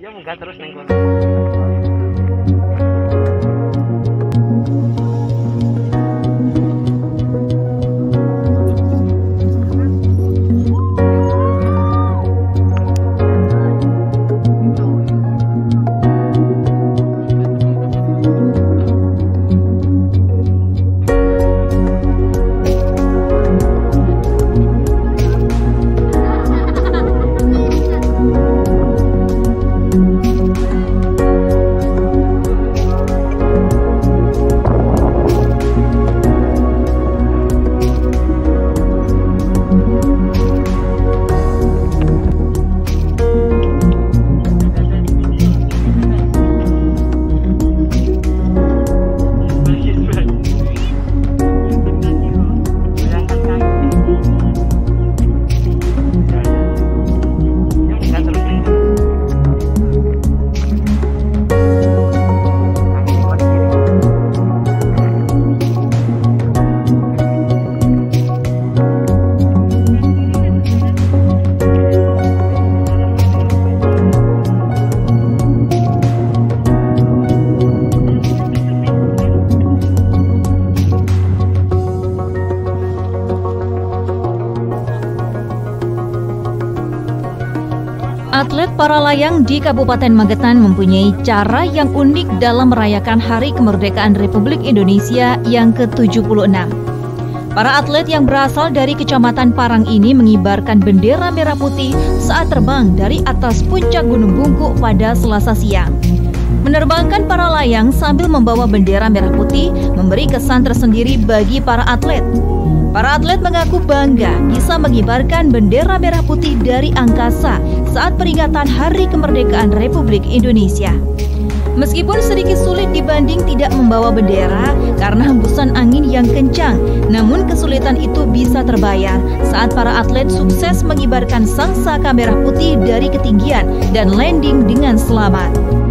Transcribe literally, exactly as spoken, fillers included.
Dia munggah terus neng kono. Atlet para layang di Kabupaten Magetan mempunyai cara yang unik dalam merayakan Hari Kemerdekaan Republik Indonesia yang ke tujuh puluh enam. Para atlet yang berasal dari Kecamatan Parang ini mengibarkan bendera merah putih saat terbang dari atas puncak Gunung Bungkuk pada Selasa siang. Menerbangkan para layang sambil membawa bendera merah putih memberi kesan tersendiri bagi para atlet. Para atlet mengaku bangga bisa mengibarkan bendera merah putih dari angkasa saat peringatan Hari Kemerdekaan Republik Indonesia. Meskipun sedikit sulit dibanding tidak membawa bendera karena hembusan angin yang kencang, namun kesulitan itu bisa terbayar saat para atlet sukses mengibarkan sangsaka merah putih dari ketinggian dan landing dengan selamat.